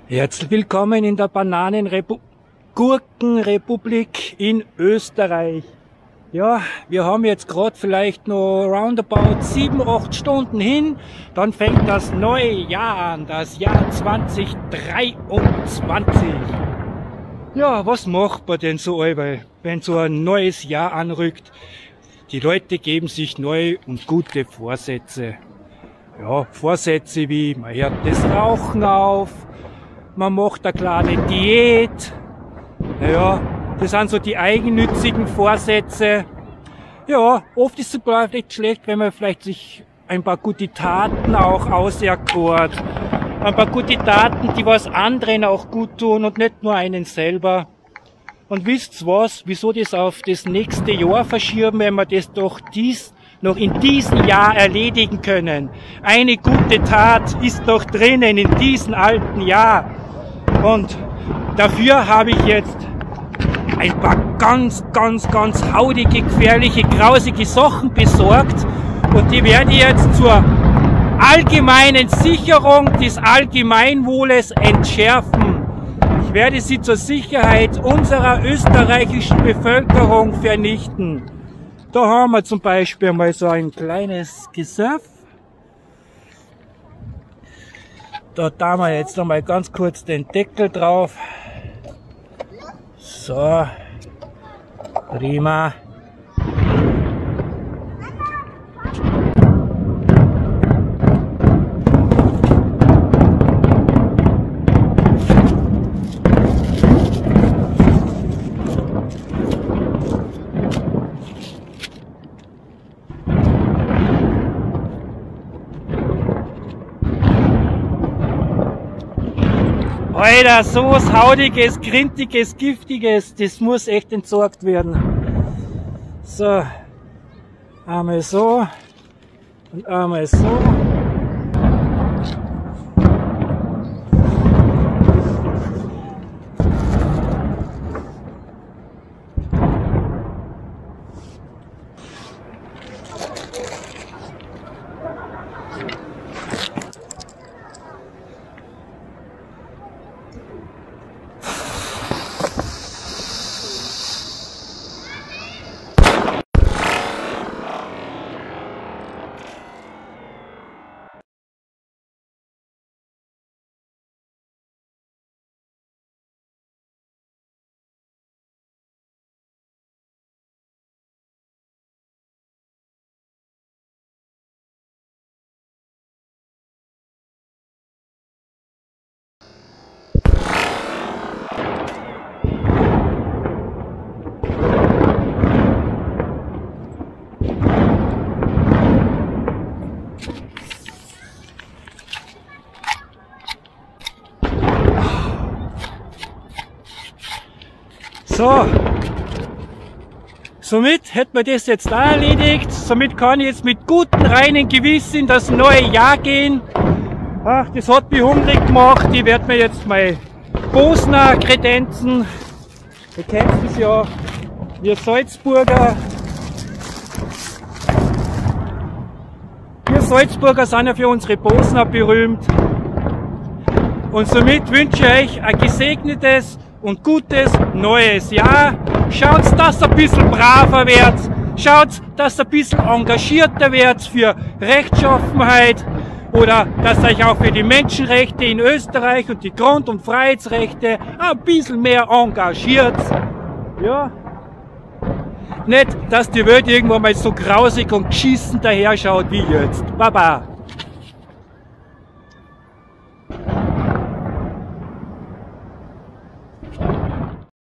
Herzlich willkommen in der Gurkenrepublik in Österreich. Ja, wir haben jetzt gerade vielleicht noch roundabout 7-8 Stunden hin, dann fängt das neue Jahr an, das Jahr 2023. Ja, was macht man denn so allweil, wenn so ein neues Jahr anrückt? Die Leute geben sich neue und gute Vorsätze. Ja, Vorsätze wie, man hört das Rauchen auf, man macht eine kleine Diät. Naja, das sind so die eigennützigen Vorsätze. Ja, oft ist es sogar nicht schlecht, wenn man vielleicht sich ein paar gute Taten auch auserkort. Ein paar gute Taten, die was anderen auch gut tun und nicht nur einen selber. Und wisst's was, wieso das auf das nächste Jahr verschieben, wenn wir das doch noch in diesem Jahr erledigen können? Eine gute Tat ist noch drinnen in diesem alten Jahr. Und dafür habe ich jetzt ein paar ganz hautige, gefährliche, grausige Sachen besorgt. Und die werde ich jetzt zur allgemeinen Sicherung des Allgemeinwohles entschärfen. Ich werde sie zur Sicherheit unserer österreichischen Bevölkerung vernichten. Da haben wir zum Beispiel mal so ein kleines Gesöff. Da tun wir jetzt einmal ganz kurz den Deckel drauf. So, prima. Alter, so was Haudiges, Grintiges, Giftiges, das muss echt entsorgt werden. So, einmal so und einmal so. So, somit hätten wir das jetzt da erledigt. Somit kann ich jetzt mit gutem, reinen Gewissen in das neue Jahr gehen. Ach, das hat mich hungrig gemacht. Ich werde mir jetzt mal Bosner kredenzen. Ihr kennt es ja, wir Salzburger. Wir Salzburger sind ja für unsere Bosner berühmt. Und somit wünsche ich euch ein gesegnetes und gutes neues Jahr. Schaut, dass ihr ein bisschen braver werdet. Schaut, dass ihr ein bisschen engagierter werdet für Rechtschaffenheit oder dass ihr euch auch für die Menschenrechte in Österreich und die Grund- und Freiheitsrechte ein bisschen mehr engagiert. Ja. Nicht, dass die Welt irgendwann mal so grausig und geschissen daher schaut wie jetzt. Baba.